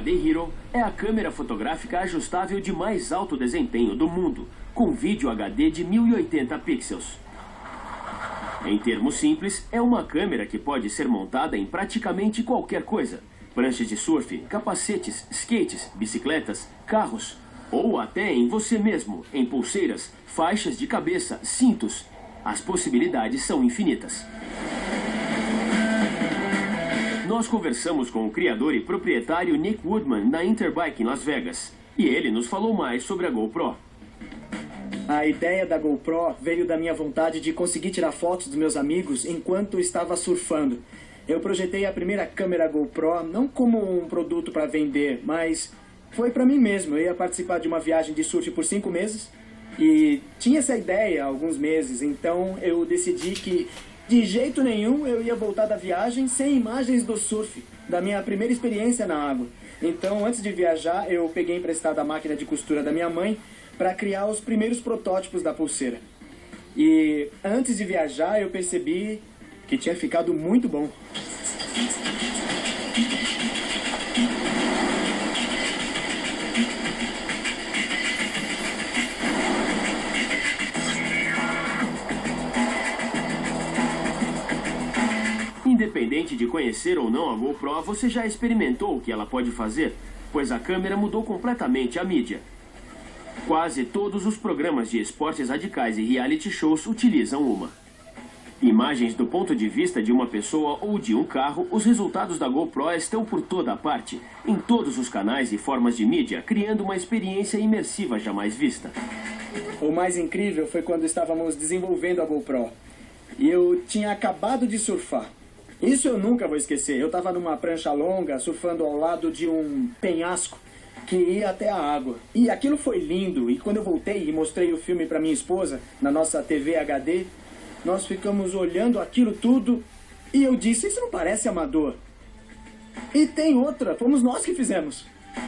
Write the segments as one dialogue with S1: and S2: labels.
S1: HD Hero é a câmera fotográfica ajustável de mais alto desempenho do mundo, com vídeo HD de 1080 pixels. Em termos simples, é uma câmera que pode ser montada em praticamente qualquer coisa. Pranchas de surf, capacetes, skates, bicicletas, carros, ou até em você mesmo, em pulseiras, faixas de cabeça, cintos. As possibilidades são infinitas. Nós conversamos com o criador e proprietário Nick Woodman na Interbike em Las Vegas. E ele nos falou mais sobre a GoPro.
S2: A ideia da GoPro veio da minha vontade de conseguir tirar fotos dos meus amigos enquanto estava surfando. Eu projetei a primeira câmera GoPro não como um produto para vender, mas foi para mim mesmo. Eu ia participar de uma viagem de surf por 5 meses e tinha essa ideia há alguns meses. Então eu decidi que de jeito nenhum eu ia voltar da viagem sem imagens do surf, da minha primeira experiência na água. Então antes de viajar eu peguei emprestada a máquina de costura da minha mãe para criar os primeiros protótipos da pulseira. E antes de viajar eu percebi que tinha ficado muito bom.
S1: Independente de conhecer ou não a GoPro, você já experimentou o que ela pode fazer, pois a câmera mudou completamente a mídia. Quase todos os programas de esportes radicais e reality shows utilizam uma. Imagens do ponto de vista de uma pessoa ou de um carro, os resultados da GoPro estão por toda a parte, em todos os canais e formas de mídia, criando uma experiência imersiva jamais vista.
S2: O mais incrível foi quando estávamos desenvolvendo a GoPro. E eu tinha acabado de surfar. Isso eu nunca vou esquecer. Eu estava numa prancha longa, surfando ao lado de um penhasco que ia até a água. E aquilo foi lindo. E quando eu voltei e mostrei o filme para minha esposa, na nossa TV HD, nós ficamos olhando aquilo tudo e eu disse, isso não parece amador. E tem outra, fomos nós que fizemos.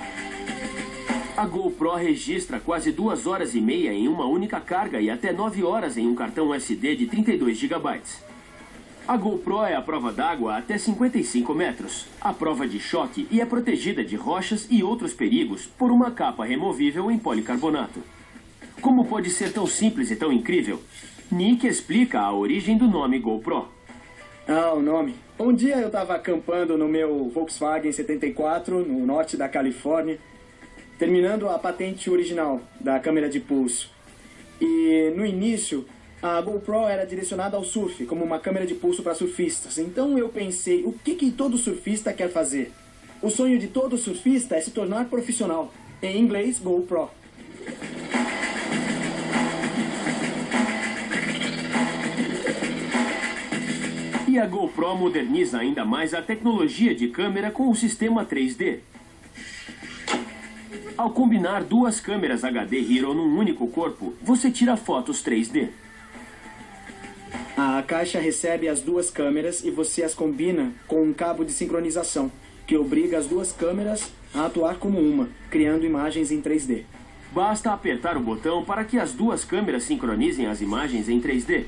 S1: A GoPro registra quase 2 horas e meia em uma única carga e até 9 horas em um cartão SD de 32 GB. A GoPro é a prova d'água até 55 metros, a prova de choque e é protegida de rochas e outros perigos por uma capa removível em policarbonato. Como pode ser tão simples e tão incrível? Nick explica a origem do nome GoPro.
S2: O nome. Um dia eu estava acampando no meu Volkswagen 74, no norte da Califórnia, terminando a patente original da câmera de pulso. E no início, a GoPro era direcionada ao surf, como uma câmera de pulso para surfistas. Então eu pensei, o que todo surfista quer fazer? O sonho de todo surfista é se tornar profissional. Em inglês, GoPro.
S1: E a GoPro moderniza ainda mais a tecnologia de câmera com o sistema 3D. Ao combinar 2 câmeras HD Hero num único corpo, você tira fotos 3D.
S2: A caixa recebe as 2 câmeras e você as combina com um cabo de sincronização, que obriga as 2 câmeras a atuar como uma, criando imagens em 3D.
S1: Basta apertar o botão para que as 2 câmeras sincronizem as imagens em 3D.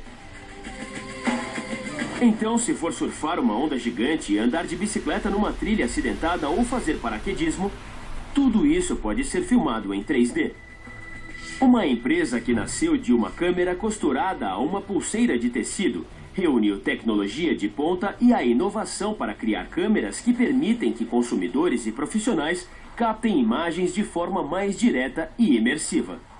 S1: Então, se for surfar uma onda gigante, andar de bicicleta numa trilha acidentada ou fazer paraquedismo, tudo isso pode ser filmado em 3D. Uma empresa que nasceu de uma câmera costurada a uma pulseira de tecido reuniu tecnologia de ponta e a inovação para criar câmeras que permitem que consumidores e profissionais captem imagens de forma mais direta e imersiva.